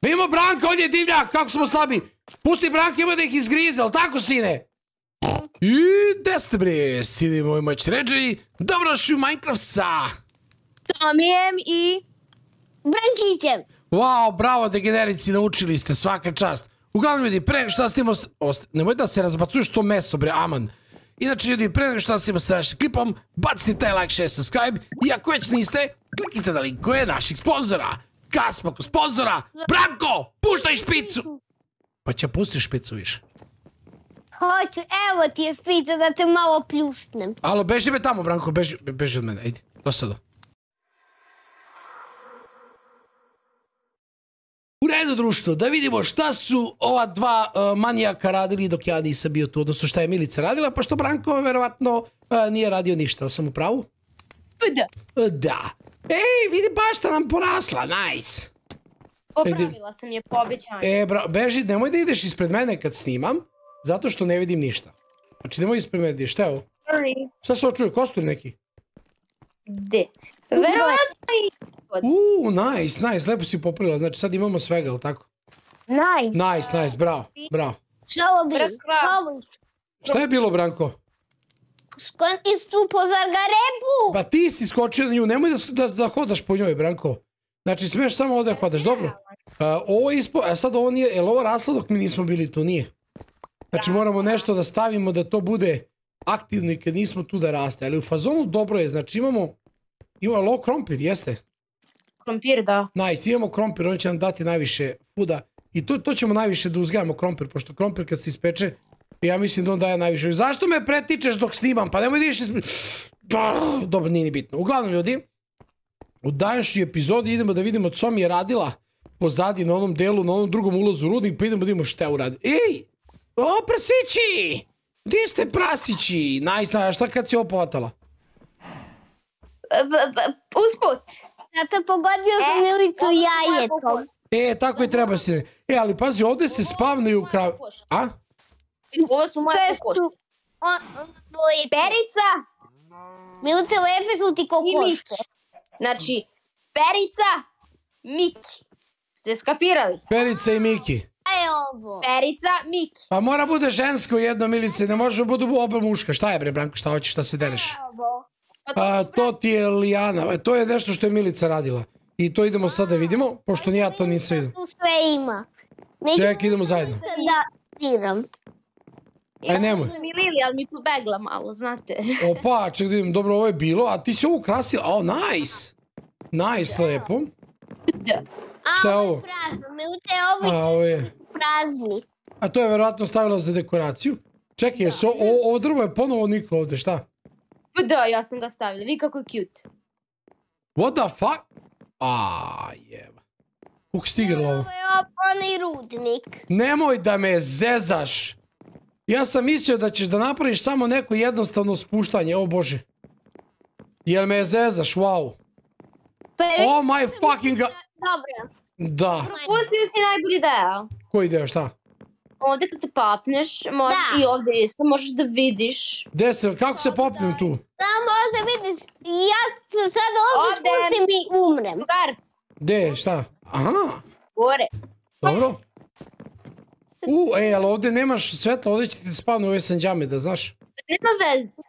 Vidimo Branka, on je divljak, kako smo slabi. Pusti Branka, ima da ih izgrize, ali tako, sine? I gde ste, bre, sine moji mačređeri? Dobrodošli u Minecraft-sa. Tomijem i Brankićem. Wow, bravo, degenerici, naučili ste, svaka čast. Uglavnom, ljudi, pre nego što nastavimo... Nemoj da se razbacuješ to meso, bre, aman. Inače, ljudi, pre nego što nastavimo s našim klipom, bacite taj like, share, subscribe. I ako već niste, kliknite na linkove naših sponzora. Kasmako sponzora, Branko, puštaj špicu! Pa će pustiš špicu više. Hoću, evo ti je špica da te malo pljusnem. Alo, beži me tamo, Branko, beži od mene, ajde, do sada. U redu, društvo, da vidimo šta su ova dva manijaka radili dok ja nisam bio tu, odnosno šta je Milica radila, pošto Branko verovatno nije radio ništa, sam u pravu? Da. Da. Ej, vidi, bašta nam porasla, nice. Popravila sam je po obećanju. Beži, nemoj da ideš ispred mene kad snimam, zato što ne vidim ništa. Znači, nemoj ispred mene, šta je ovo? Sorry. Šta se ovo čuje, kostur neki? Gde? Verovatno i... Nice, lepo si popravila, znači sad imamo svega, ili tako? Nice, bravo. Šta ovo bilo? Šta je bilo, Branko? Istupo zar ga repu? Pa ti si skočio na nju, nemoj da hodaš po njoj, Branko. Znači, smiješ samo ovdje hodaš, dobro? Ovo je ispo... A sad ovo nije... Je li ovo raslo dok mi nismo bili tu? Nije. Znači, moramo nešto da stavimo da to bude aktivno i kad nismo tu da raste. Ali u fazonu dobro je, znači imamo... Ima low krompir, jeste? Krompir, da. Nice, imamo krompir, on će nam dati najviše fooda. I to ćemo najviše da uzgajamo krompir, pošto krompir kad se ispeče, ja mislim da on daje najviše. Zašto me pretičeš dok snimam? Pa nemoj da iš ispred... Dobro, nije ni bitno. Uglavnom, ljudi, u današnjoj epizodi idemo da vidimo co mi je radila pozadi na onom delu, na onom drugom ulazu u rudnik, pa idemo da vidimo šta je uradi. Ej! O, prasići! Gdje ste prasići? Nice, šta kad si ovo povatala? Usput. Zato pogodio sam Milicu jajetom. Tako i treba se. Ali pazi, ovdje se spavnaju krav... A? Ovo su moje kokoške. Perica. Milice, lepe su ti kokoške. Znači, Perica, Miki. Ste skapirali? Perica i Miki. Šta je ovo? Perica, Miki. Pa mora bude žensko jedno, Milice, ne može budu oba muška. Šta je, bre, Branko, šta hoćeš, šta se dereš? Šta je ovo? To ti je Lijana, to je nešto što je Milica radila. I to idemo sad da vidimo, pošto ni ja to nisam vidio. Sve ima. Čekaj, idemo zajedno. Da idem. Aj, nemoj. Ja sam i Lili, ali mi pobegla malo, znate. Opa, čekaj da vidim, dobro, ovo je bilo, a ti si ovo ukrasila, o, nice. Nice, lepo. Da. Šta je ovo? Prazno, Milute, ovo je prazni. A to je verovatno stavila za dekoraciju. Čekaj, ovo drvo je ponovo niklo ovdje, šta? Da, ja sam ga stavila, vidi kako je cute. What the fuck? Jeba. Kako stigralo ovo? Ovo je onaj rudnik. Nemoj da me zezaš. Ja sam mislio da ćeš da napraviš samo neko jednostavno spuštanje, o bože. Jel me zezaš, wow. Oh my fucking god. Dobro. Da. Propustio si najbolji deo. Koji deo, šta? Ovdje kad se popneš, i ovdje isto možeš da vidiš. Gde se, kako se popnem tu? Možda vidiš, ja sad ovdje spustim i umrem. Drugar. Gde, šta? Aha. Gore. Dobro. Ali ovdje nemaš svetla, ovdje će ti spavne ove sanđame, da znaš. Nema veze.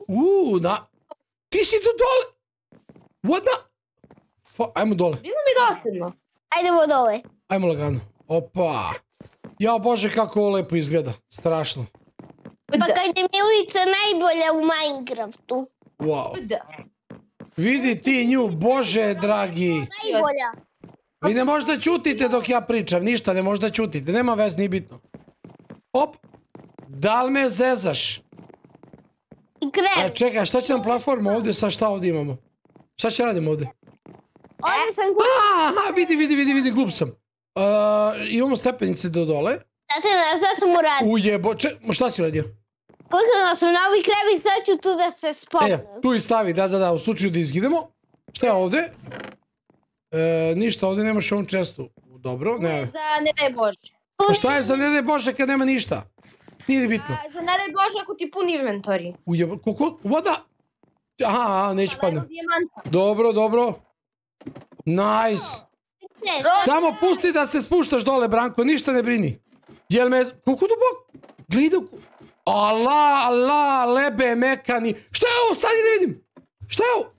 Ti si tu dole. What the? Ajmo dole. Bilo mi dosadno. Ajdemo dole. Ajmo lagano. Opa. Ja bože kako ovo lepo izgleda. Strašno. Pa kad je Milica najbolja u Minecraftu. Wow. Vidi ti nju, bože dragi. Najbolja. Vi ne možda ćutite dok ja pričam, ništa ne možda ćutite, nema vez, nije bitno. Op. Da li me zezaš? I krem. Čekaj, šta će nam platforma ovdje, sad šta ovdje imamo? Šta će radimo ovdje? Ovdje sam glup. Aha, vidi, glup sam. Imamo stepenice do dole. Znate na šta sam uradio? Ujebo, šta si uradio? Klikala sam na ovaj krem i sad ću tu da se spopnem. Tu i stavi, da, u slučaju da izgidemo. Šta je ovdje? Ništa, ovdje nemaš ovom čestu. Dobro, ne. Za ne daj Bože. Šta je za ne daj Bože kad nema ništa? Nije ni bitno. Za ne daj Bože ako ti puni inventori. Ujebo, koliko? Voda? Aha, neće padne. Dobro. Nice. Samo pusti da se spuštaš dole, Branko, ništa ne brini. Jel me... Kako duboko? Gleda... Allah, lebe, mekani. Šta je ovo? Stani da vidim. Šta je ovo?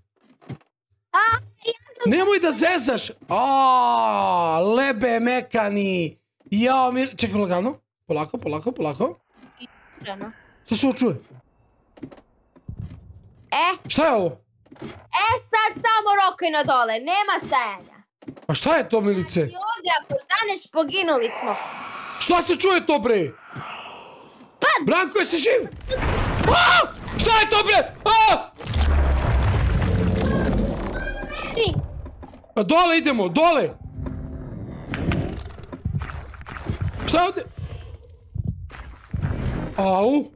Nemoj da zezaš. Lebe, mekani. Jao, čekaj, lagano. Polako. Šta se ovo čuje? Šta je ovo? Sad samo rokaj na dole, nema stajanja. A šta je to, Milice? I ovdje ako staneš, poginuli smo. Šta se čuje to, bre? Branko, jesi živ? Šta je to, bre? Dole idemo, dole. Šta je ovdje? Au.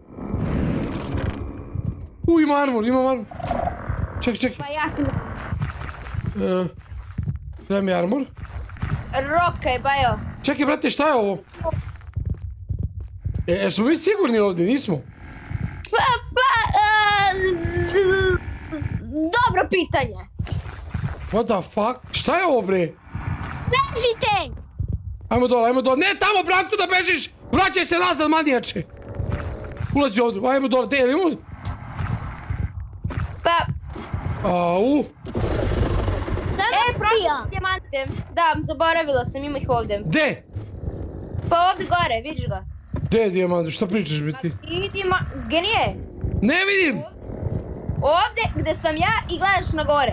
Ima armor. Čekaj. Pa ja sam... Treba mi armor. Rokaj, bajo. Čekaj, brate, šta je ovo? Jesmo mi sigurni ovdje, nismo? Dobro pitanje. What the fuck? Šta je ovo, bre? Bežite! Ajmo dole. Ne, tamo, Branko, da bežiš! Vraćaj se nazad, manijače! Ulazi ovdje, ajmo dole. Gdje, imamo? Au! Prošli dijamante. Da, zaboravila sam, ima ih ovdje. Gde? Pa ovdje gore, vidiš ga. Gde je dijamant? Šta pričaš, biti? Gdje nije? Ne vidim! Ovdje gdje sam ja i gledaš na gore.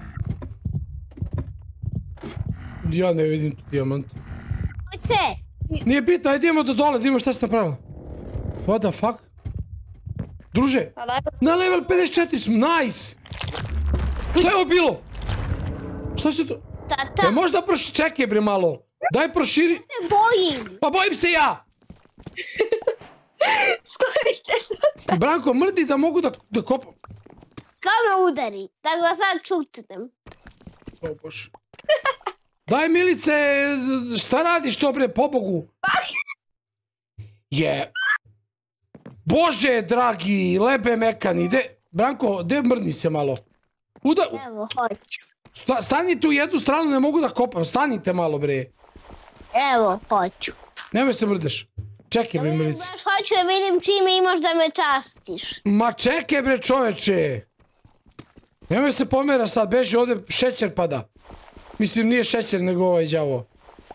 Ja ne vidim tu dijamant. Ojce! Nije bitno, ajde idemo do dole, da vidimo šta si napravila. What the fuck? Druže, na level 54 smo, nice! Šta je ovo bilo? Šta se to? Tata! Možda čekaj, bre, malo. Daj proširi. Se bojim! Pa bojim se ja! Skorite sutra. Branko, mrdi da mogu da kopam. Kao me udari, tako da sad čutnem. O bože. Daj, Milice, šta radiš to, bre, pobogu? Bože, dragi, lebe mekani, Branko, de mrni se malo. Evo, hoću. Stanite u jednu stranu, ne mogu da kopam, stanite malo, bre. Evo, hoću. Nemoj se mrdeš. Čekaj, bre, Milice. Baš hoću da vidim čime imaš da me častiš. Ma čekaj, bre, čoveče. Nemoj se pomera sad, beži ovdje, šećer pada. Mislim, nije šećer, nego ovaj đavo.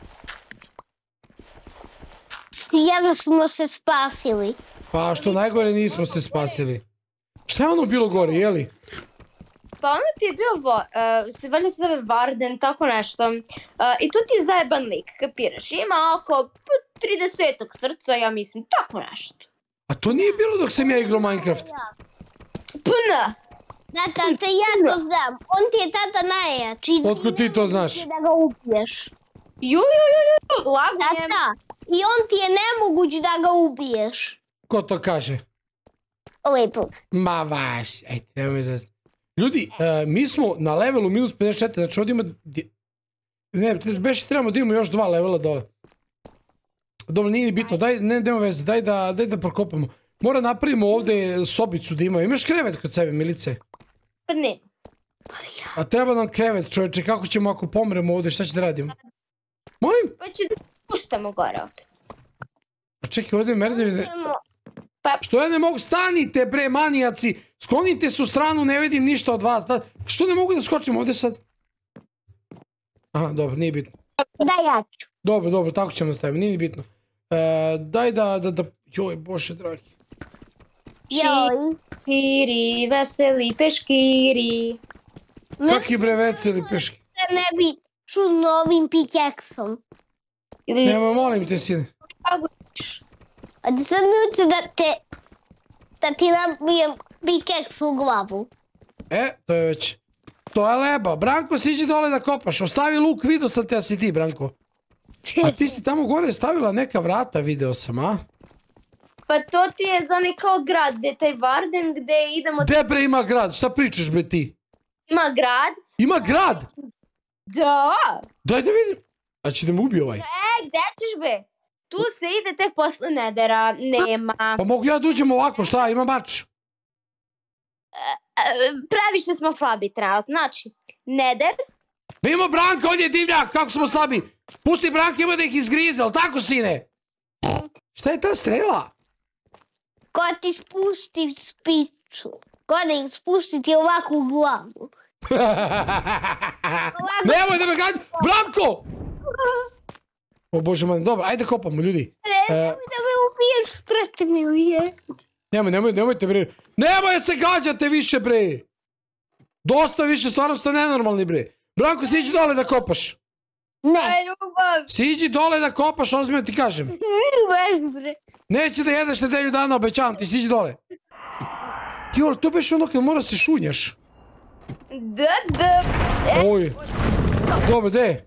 Jedno smo se spasili. Pa što najgore nismo se spasili. Šta je ono bilo gore, jeli? Pa ono ti je bio, valjda se zove Varden, tako nešto. I tu ti je zajeban lik, kapiraš. Ima oko 30-ak srca, ja mislim, tako nešto. A to nije bilo dok sam ja igrao Minecraft. Puna! Da, tata, ja to znam. On ti je tata najjači. Otkud ti to znaš? Da ga ubiješ. Ju, lagujem. Tata, i on ti je nemoguć da ga ubiješ. Ko to kaže? Lepo. Ma vaš, ajte, nemoj zazna. Ljudi, mi smo na levelu minus 54, znači ovdje ima... Ne, beši trebamo da imamo još 2 levela dole. Dobro, nije ni bitno, nema veze, daj da prokopamo. Mora napravimo ovdje sobicu da ima. Imaš krevet kod sebe, Milice? Pa ne. A treba nam krevet, čovječe, kako ćemo ako pomremo ovdje, šta će da radimo? Molim? Pa ću da se puštamo gore opet. A čekaj, ovdje je merdevine... Što ja ne mogu, stanite bre manijaci, sklonite se u stranu, ne vidim ništa od vas, što ne mogu da skočim ovdje sad? Aha, dobro, nije bitno. Da, ja ću. Dobro, tako ćemo staviti, nije ni bitno. Daj da, joj, bože dragi. Škiri, veseli peškiri. Kaki bre veseli peškiri? Ne bi čudno ovim pikeksom. Nemoj, molim te, sine. A ti sad mi uci da ti nabijem pikeks u glavu. To je već. To je leba. Branko, siđi dole da kopaš. Ostavi luk, vidio sam te, a si ti, Branko. A ti si tamo gore stavila neka vrata, video sam, a? Pa to ti je za onaj kao grad, gdje je taj Varden, gdje idemo... Gde bre ima grad? Šta pričaš bre ti? Ima grad. Ima grad? Da. Daj da vidim. A će da me ubije ovaj. Gdje ćeš be? Tu se ide tek posle Nedera, nema. Pa mogu ja da uđem ovako, šta, ima mač? Previše smo slabi trenutno, znači, Neder, Mimo Branka, on je divljak, kako smo slabi. Pusti Branka, ima da ih izgrize, ali tako, sine? Šta je ta strela? Ko ti spusti spicu? Ko da ih spusti ti ovako u glavu? Nemoj da me gađa! Branko! O bože man, dobro, ajde kopamo, ljudi. Nemoj da me ubiješ, brate milije. Nemojte bre. Nemoj se gađate više bre. Dosta više, stvarno ste nenormalni bre. Branko, siđi dole da kopaš. Ne. Aj, ljubav. Siđi dole da kopaš, ozbiljno ti kažem. Baš bre. Neće da jedeš nedelju dana, obećavam ti, siđi dole. Jo, to beš ono kad mora se šunjaš. Da. Oj. Dobro, gde?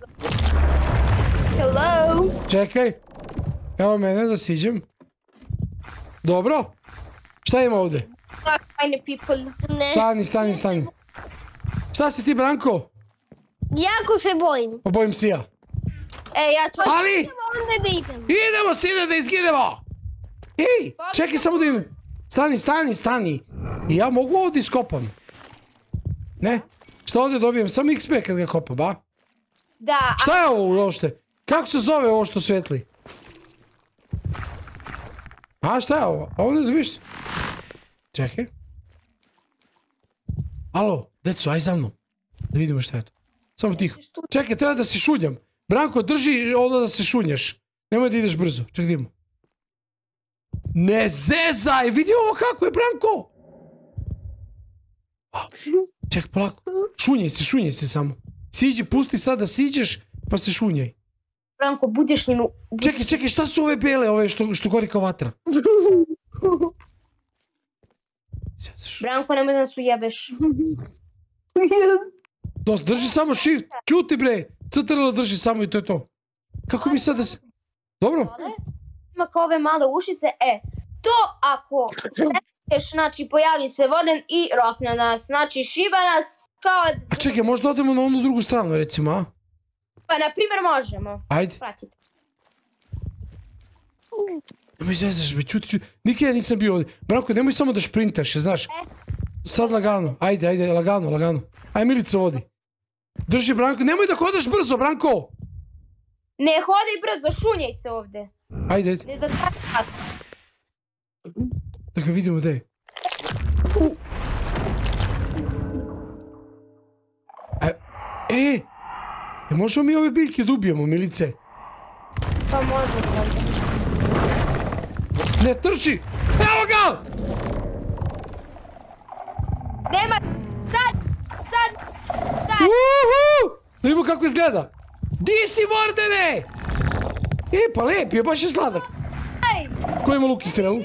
Hello. Čekaj. Evo mene da siđem. Dobro. Šta ima ovde? Fine people. Ne. Stani. Šta si ti, Branko? Jako se bojim. Pa bojim se ja. Ja ću... Ali! Onda da idem. Idemo, sine, da izginemo! Ej, čekaj samo da idem. Stani. I ja mogu ovdje iskopam. Ne? Šta ovdje dobijem? Samo XP kad ga kopam, ba? Da. Šta je ovo uopšte? Kako se zove ovo što svetli? A šta je ovo? A ovdje dobiš? Čekaj. Alo, deco, aj za mnom. Da vidimo šta je to. Samo tiho. Čekaj, treba da se šunjam. Branko, drži ovdje da se šunjaš. Nemoj da ideš brzo. Čekaj, idemo. Ne zezaj! Vidi ovo kako je, Branko! Čekaj, polako. Šunjaj se samo. Siđi, pusti sad da siđeš, pa se šunjaj. Branko, budiš njemu... Čekaj, šta su ove bele, ove što gori kao vatra? Branko, nemoj da nas ujebeš. Drži samo shift, čuti bre! CTRL drži samo i to je to. Kako mi sad da se... Dobro? Ima kao ove male ušice, to ako sretneš, znači pojavi se voden i rokne nas, znači šiba nas kao... A čekaj, možda odemo na onu drugu stranu recimo, a? Pa na primjer možemo. Ajde. Pratite. Nemoj zezaš be, čuti. Nikad ja nisam bio ovdje. Branko, nemoj samo da šprintaš, znaš. Sad lagano, ajde, lagano. Aj, Milica vodi. Drži, Branko, nemoj da hodaš brzo, Branko! Ne hodaj brzo, šunjaj se ovdje. Ajde. Ne zatvari vat. Da ga vidimo gde je. Možemo mi ove biljke da ubijemo, Milice? Pa možemo. Ne trči! Evo ga! Nema, sad! Uhu! Da vidimo kako izgleda. Di si, Vordene? Pa lep je, baš je sladak. Ko ima luk i strelu?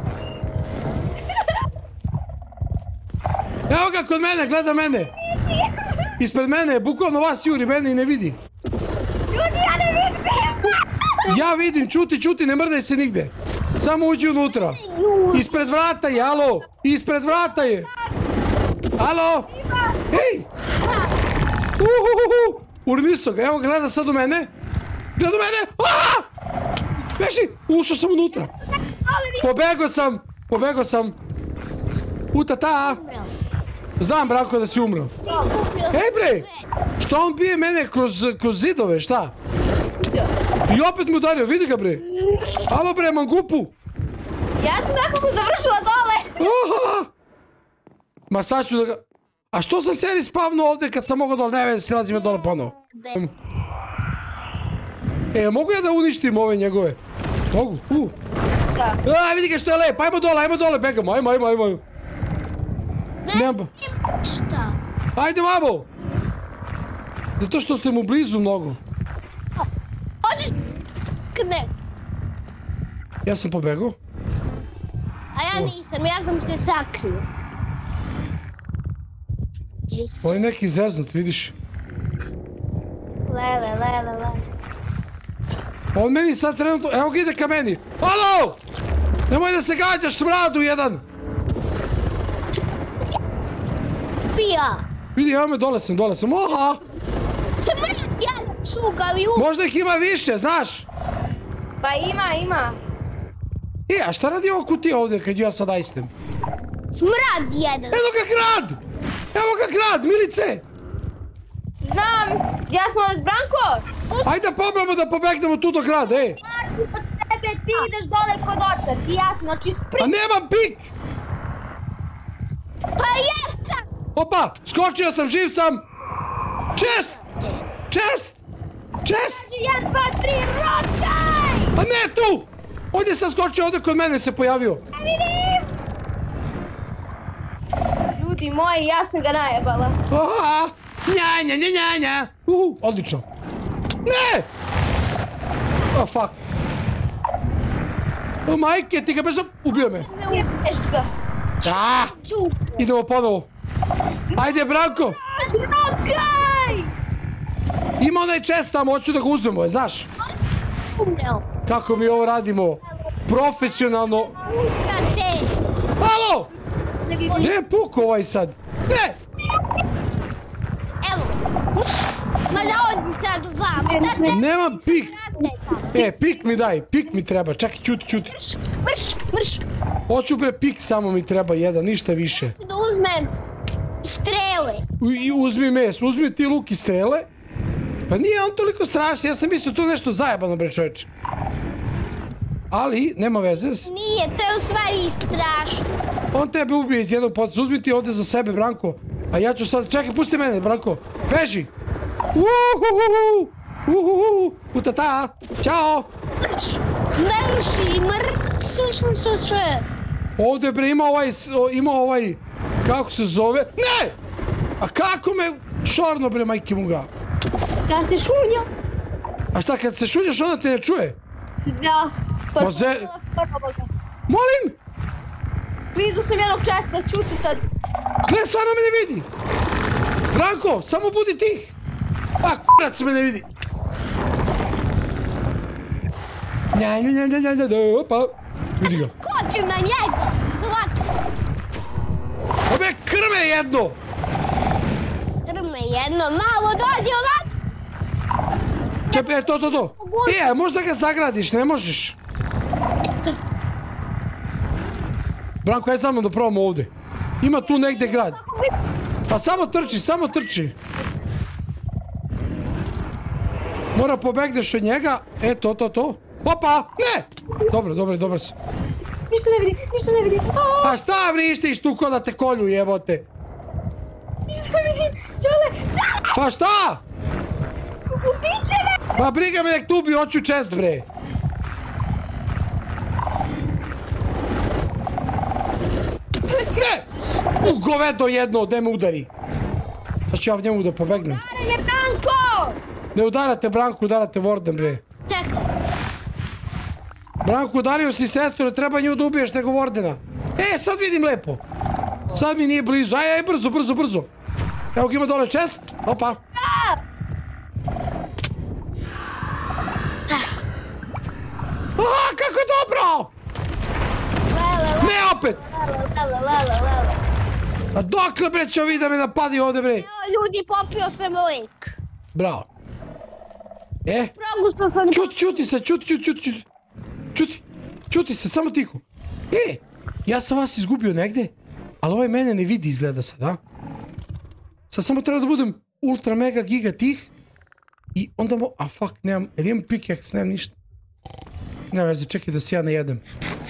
Evo ga kod mene, gleda mene. Ispred mene je, bukvalno vas juri, mene i ne vidi. Ljudi, ja ne vidim ništa! Ja vidim, čuti, ne mrdaj se nigde. Samo uđi unutra. Ispred vrata je, alo! Ispred vrata je! Alo! Ej! Urniso ga, evo gleda sad u mene. Gleda u mene! Beži! Ušao sam unutra. Pobegao sam. Utata! Znam, Branko, da si umro. Ej bre! Što on bije mene kroz zidove, šta? I opet mu udario, vidi ga bre! Alo bre, mangupu! Ja sam tako mu završila dole! Ma sad ću da ga... A što sam se respavnuo ovdje kad sam mogao dole? Ne veze, silazim ja dole ponovo. Mogu ja da uništim ove njegove? Mogu? Da. Vidi ga što je lep, ajmo dole, begamo, ajmo. Nema. Šta? Ajde, vamo! Zato što ste mu blizu mnogo. Hoćeš... Ne. Ja sam pobegao. A ja nisam, ja sam se sakrio. Ovo je neki zeznut, vidiš. Le. On meni sad trenutno... Evo ga ide ka meni. Alo! Nemoj da se gađaš, smradu jedan! Pija! Vidi, evo me, dole sam. Oha! Sam ja šugaviju! Možda ih ima više, znaš? Pa ima. A šta radi ova kutija ovdje kad ja sad ajstem? Smrad jedan! Evo ga grad, Milice! Znam! Ja sam vas, Branko! Ajde da probamo da pobegnemo tu do grada, ej. Od tebe, ti ideš dole kod oca, ti ja, znači A nemam pik! Pa jesam! Opa, skočio sam, živ sam! Čest! Čest! Čest! 1, 2, 3, rotaj! A ne, tu! On je sad skočio, ovdje kod mene se pojavio. Ljudi moji, ja sam ga najebala. Aha! Nja, nja, nja, nja, nja! Odlično. Ne! Oh, fuck. O, majke, ti ga brzo ubio me. Ne ubiješ ga. Ah! Čup. Idemo ponovo. Ajde, Branko! Drogaj! Ima onaj čest tamo, hoću da ga uzmemo, znaš? Umreo. Kako mi ovo radimo? Profesionalno. Puška se. Halo! Ne vidim. Gdje je pukao ovaj sad? Ne! Evo. Uš. Ma da odi sad u vama. Da te Nemam pik! ne. Pik mi daj, pik mi treba. Čekaj, čuti. Mrš, mrš. Hoću bre, pik samo mi treba jedan, ništa više. Da uzmem strele. I uzmi mes, uzmi ti luk i strele. Pa nije on toliko strašan, ja sam mislio tu nešto zajebano bre čoveče. Ali, nema veze. Nije, to je u stvari strašno. On tebe ubije iz jednog poca, uzmi ti ovdje za sebe, Branko. A ja ću sad, čekaj, pusti mene, Branko. Beži! Uhuhuhu! Utata! Ćao! Mrši, mrš. Ovdje bre ima ovaj, kako se zove? Ne! A kako me šorno bre, majke mu ga? Ja se šunja. A šta, kad se šunjaš onda te ne čuje? Da. Pa Ma Molim? blizu sam jednog česta, čuti sad. Gle, stvarno me ne vidi! Branko, samo budi tih! A, kurac me ne vidi! Nja, opa! Vidi ga. Skočim na njega. Slatko. Ove krme jedno! Drme jedno, malo dođe ovak. Čepaj, to. Možda ga zagradiš, ne možeš. Branko, aj za mnom da probamo ovdje. Ima tu negdje grad. Pa samo trči. Mora pobegneš od njega. To. Opa, ne! Dobro si. Ništa ne vidim. Pa šta vrištiš tu ko da te kolju, jebote? Ništa ne vidim. Čale. Pa šta? Ubiće me. Pa briga me nek tu ubi, hoću čest bre. Ne! Govedo jedno, gde me udari. Sad ću ja njemu da pobegnem. Udari me, Branko! Ne udarate Branku, udarate Vorden bre. Čekaj. Branku, udario si sestru, ne treba nju da ubiješ nego Vordena. Sad vidim lepo. Sad mi nije blizu, aj, brzo. Evo ga ima dole čest, opa. Aha, kako je dobro! Ne opet! A dokle bre će ovi da me napadi ovdje bre? Evo ljudi, popio sam lik. Bravo. Progustao sam... Čuti se, samo tiho. Ja sam vas izgubio negdje, ali ovaj mene ne vidi izgleda sad, a? Sad samo treba da budem ultra mega giga tih i onda a fuck, nemam, jer imam pickaxe, nemam ništa. Nema veze, čekaj da se ja najedem.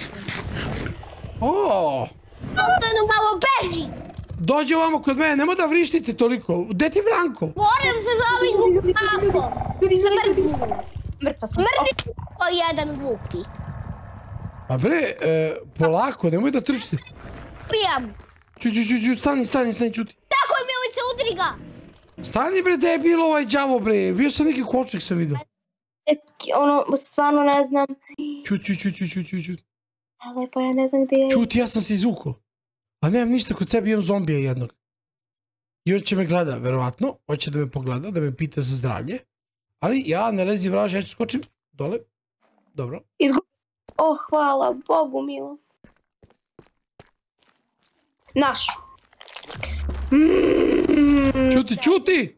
Ostanu malo beži. Dođe ovamo kod mene, nemoj da vrištite toliko. Gde ti Branko? Moram se zove glupako. Smrdi. Mrtva sam. Smrdi ko jedan glupi. A bre, polako, nemoj da trčite. Pijam. Stani, čuti. Tako je Milica, udri ga. Stani bre, debil ovaj đavo bre, bio sam neki kočnik sam vidio. Ono, stvarno ne znam. Čuti. Ali pa ja ne znam gdje je. Čuti, ja sam se izvukao. A nemam ništa kod sebe, imam zombija jednog. I on će me gleda, verovatno. Hoće da me pogleda, da me pita za zdravlje. Ali ja ne lezi vraž, ja ću skočim dole. Dobro. Hvala Bogu milo. Naš. Čuti!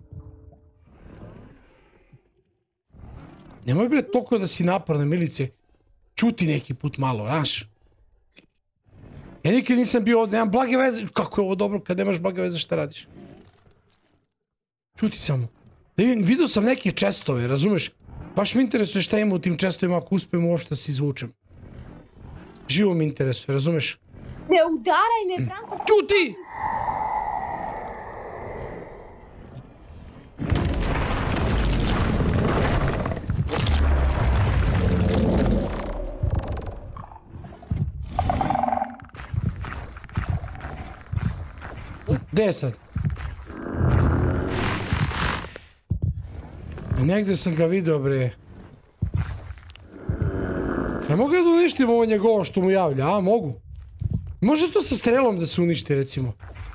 Nemoj bre toliko da si naporna, Milice. Čuti neki put malo, znaš. Ja nikad nisam bio ovdje, nemam blage veze. Kako je ovo dobro kad nemaš blage veze, šta radiš? Čuti samo. Da vidio sam neke čestove, razumeš? Baš me interesuje šta ima u tim čestovima ako uspijem uopšte da se izvučem. Živo me interesuje, razumeš? Ne udaraj me, Branko. Ćuti! Gde je sad? Negde sam ga video, bre. Ja mogu da uništim ovo njegovo što mu javlja, a? Mogu. Može to sa strelom da se uništi, recimo.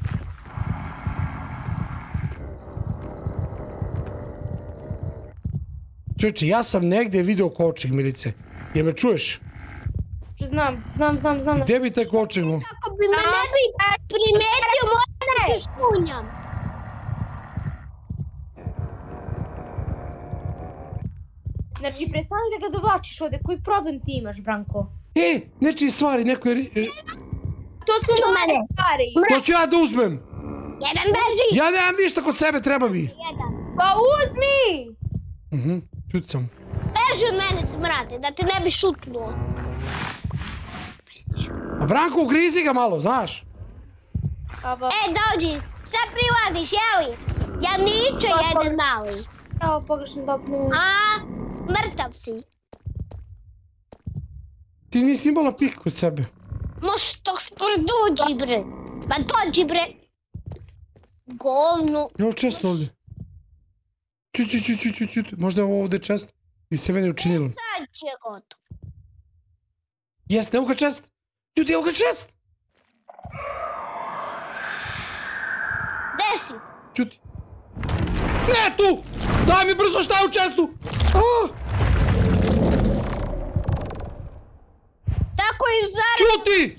Čovječe, ja sam negde video kovčeg, Milice. Jel me čuješ? Znam. Gde bi taj kovčeg? Kako bi me ne bi primetio, moram da se šunjam. Znači, prestani da ga dovlačiš ovde, koji problem ti imaš, Branko? Nečije stvari, neko je... To su moje stvari. To ću ja da uzmem. Jedan beži. Ja nemam ništa kod sebe, treba bi. Jedan. Pa uzmi! Čuti sam. Beži od mene, smrate, da te ne bi šutnuo. A Branko, ugrizi ga malo, znaš? Dođi, šta prilaziš, jeli? Ja niče jedan mali. Evo, pogrešno dopnu. Mrtav si. Ti nisi imala pik kod sebe. Što dođi, bre. Ma dođi, bre. Govno. Evo čest ovdje. Čut. Možda je ovo ovdje čest? Ili se meni učinilo? Sad će gotovo. Jeste, evo ga čest. Ljudi, evo ga čest. Gde si? Čuti. Ne tu! Daj mi brzo šta je u čestu! Tako i zara... Čuti!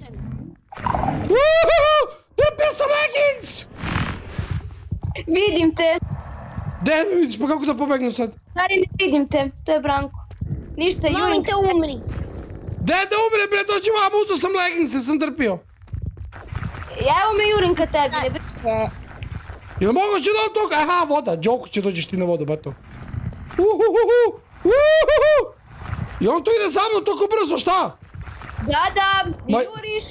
Trpio sam leggings! Vidim te. Gde me vidiš, pa kako da pobegnem sad? Stari, ne vidim te, to je Branko. Ništa, Molim Jurin. te umri. Gde da umre, bre, dođi vam, uzeo sam leggings, sam trpio. Evo me Jurin ka tebi, ne brini. Jel moguće da od toga? Aha, voda, Đoku će dođeš ti na vodu, bato. I on tu ide za mnom toliko brzo, šta? Da, juriš.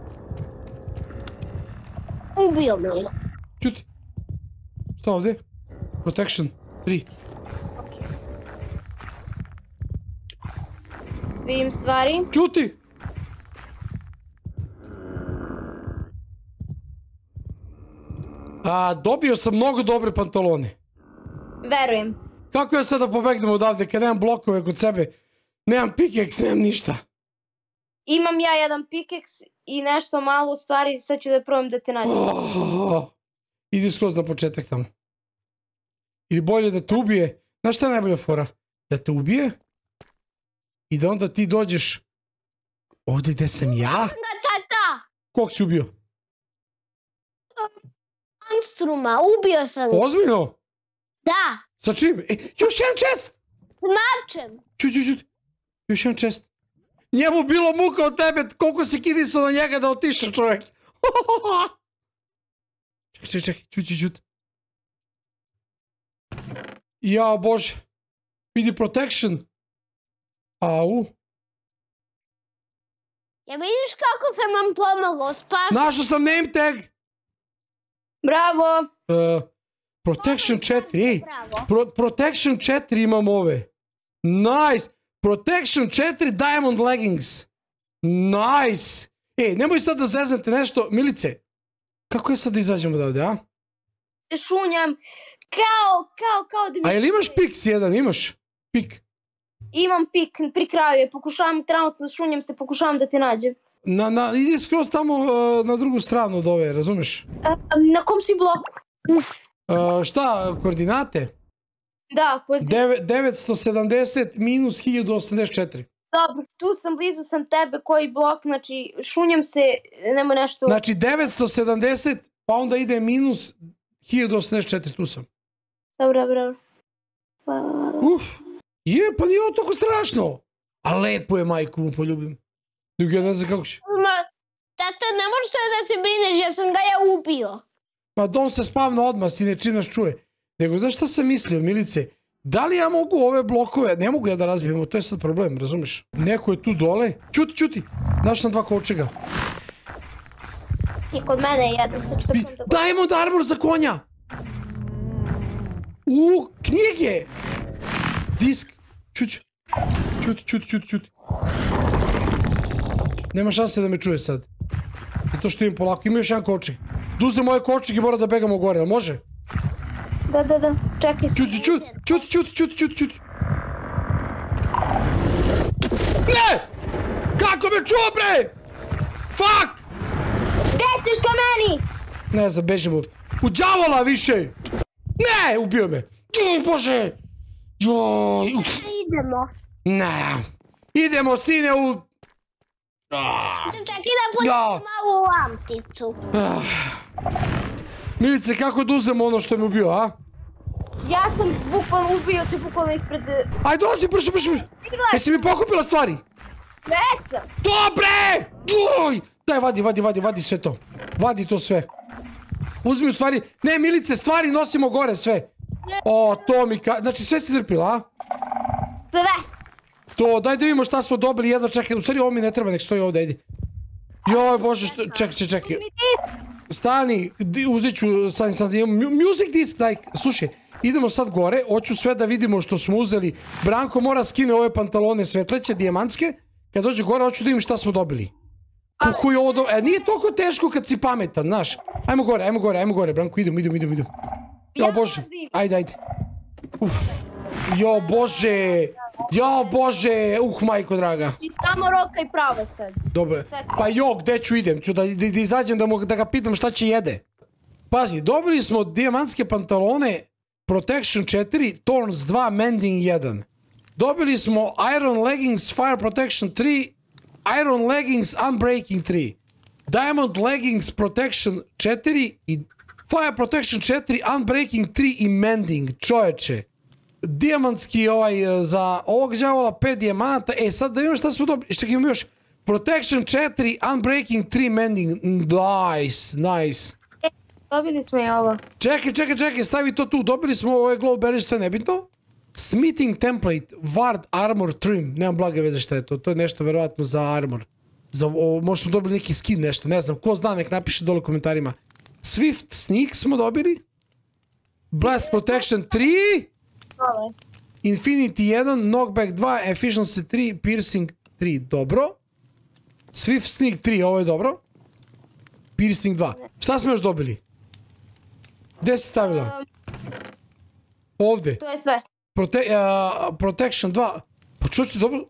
Ubio me. Čuti. Šta ovdje? Protection 3. Vidim stvari. Čuti! Dobio sam mnogo dobre pantalone. Verujem. Kako ja sad da pobegnem odavde kad nemam blokove kod sebe? Nemam pickaxe, nemam ništa. Imam ja jedan pickaxe i nešto malo stvari, sad ću da probam da te nađem. Idi skroz na početak tamo. Ili bolje da te ubije. Znaš šta je najbolja fora? Da te ubije i da onda ti dođeš ovdje gde sam ja. Tata! Kog si ubio? Monstruma, ubio sam ga. Ozbiljno? Da, Sa čim? Još jedan čest! s mačem. Čut. Još jedan čest. Njemu bilo muka od tebe, koliko si kidisao na njega da otiša čovjek. Čekaj, čut. Jao Bože. Vidi protection. Au. Ja vidiš kako sam vam pomogao, spasio. Našao sam name tag. Bravo. Protection 4, Bravo. Protection 4 imam ove. Nice. Protection 4 diamond leggings. Nice. Nemoj sad da zeznete nešto. Milice, kako je sad da izađemo odavde, a? Šunjam. Kao da mi... A jel imaš pik jedan, imaš? Pik. Imam pik, pri kraju je, pokušavam, trenutno šunjam se, pokušavam da te nađem. Idi skroz tamo na drugu stranu od ove, razumeš? Na kom si bloku? Šta, koordinate? Da, poziv. 970 minus 1084. Dobro, tu sam, blizu sam tebe, koji blok, znači šunjam se, nema nešto... Znači 970, pa onda ide minus 1084, tu sam. Dobro. Pa nije ovo toliko strašno. A lepo je, majku mu poljubim. Drugi, ja ne znam kako će. Tata, ne možeš sad da se brineš, ja sam ga ubio. Pa on se spavna odmah, sine, čim nas čuje. Nego, znaš šta sam mislio, Milice? Da li ja mogu ove blokove, ne mogu ja da razbijem, to je sad problem, razumiješ? Neko je tu dole, čuti, znaš na 2 kovčega. I kod mene je jedan, sad ću da sam da... Diamond armor za konja! Knjige! Disk, čuti. Nema šanse da me čuje sad. Zato što imam polako, ima još jedan kovčeg. Duze moje kovčeg i mora da begamo gore, ali može? Da, čekaj se. Čuti. Ne! Kako me čuo, bre? Fuck! Gde ćeš ka meni? Ne znam, bežimo. U đavola više! Ne, ubio me! Bože! Joj! Idemo. Ne! Idemo, sine, u... Čekaj da pođemo malo u lampicu. Milice, kako da uzemo ono što mi ubio, a? Ja sam bukvalno ubio te bukvalno ispred... Ajde, dolazi, brže. Jesi mi pokupila stvari? Ne sam! Dobre! Joj! Daj, vadi sve to. Vadi to sve. Uzmi u stvari... Ne, Milice, stvari nosimo gore sve. O, to mi ka... Znači, sve si drpila, a? Sve! To, daj da vidimo šta smo dobili, jedva čekaj. U stvari, ovo mi ne treba, nek stoji ovdje, ajde. Joj, bože, što... Čekaj. Stani, uzet ću, stani, music disk, daj, slušaj. Idemo sad gore, hoću sve da vidimo što smo uzeli. Branko mora skine ove pantalone svetleće, dijamantske. Kad dođe gore, hoću da vidim šta smo dobili. Kako je ovo dobro, nije toliko teško kad si pametan, znaš. Ajmo gore, Branko, idemo. Jo bože, ajde. Jo bože, majko draga. I samo roka i pravo sad. Dobro, pa gde ću idem, ću da izađem da ga pitam šta će jede. Pazi, dobili smo dijamantske pantalone, Protection 4, Thorns 2, Mending 1. Dobili smo Iron Leggings, Fire Protection 3, Iron Leggings, Unbreaking 3. Diamond Leggings, Protection 4 i Fire Protection 4, Unbreaking 3 i Mending, čoveče. Dijamantski za ovog đavola 5 dijamanta. Sad da vidimo šta smo dobili. Čekaj, imamo još Protection 4, Unbreaking 3, Mending. Nice. Dobili smo i ovo. Čekaj, stavi to tu. Dobili smo ove glowberries, što je nebitno. Smithing template, Ward armor trim. Nemam blage veze šta je to. To je nešto verovatno za armor. Možda smo dobili neki skin, nešto, ne znam. Ko zna, nek napiše dole u komentarima. Swift sneak smo dobili. Blast protection 3. Infinity 1, Knockback 2, Efficiency 3, Piercing 3, dobro. Swift Sneak 3, ovo je dobro. Piercing 2. Šta smo još dobili? Gde si stavila? Ovde. To je sve. Protection 2. Pa čoče, dobro.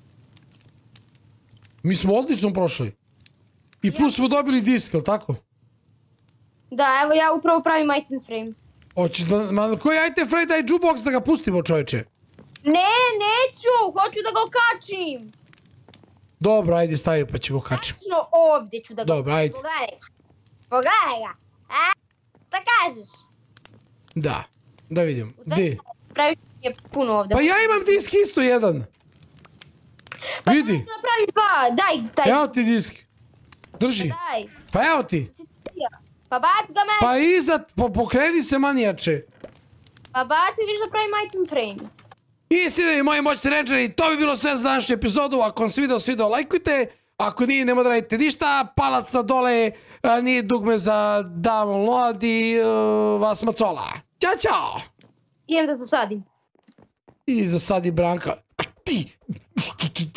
Mi smo odlično prošli. I plus smo dobili disk, jel tako? Da, evo ja upravo pravim item frame. Hoćeš da... Koji item frame, daj jukebox da ga pustimo, čovječe? Ne, neću, hoću da ga okačim. Dobro, ajde stavi pa će ga okačim. Tačno ovdje ću da ga... Dobro, ajde. Pogledaj ga. Šta kažeš? Da vidim. Gdje? Praviš je puno ovdje. Pa ja imam disk isto jedan. Vidi. Pa napravi dva, daj. Evo ti disk. Drži. Daj. Pa evo ti. Pa baci ga meni. Pa iza, pokreni se manijače. Pa baci, viš da pravim item frame. I sinovi moji moćni rangeri, to bi bilo sve za današnju epizodu. Ako vam se video svidao, lajkujte. Ako nije, nema da radite ništa. Palac na dole, nije dugme za download i vas macola. Ćao. Idem da zasadim. I zasadi Branka. A ti...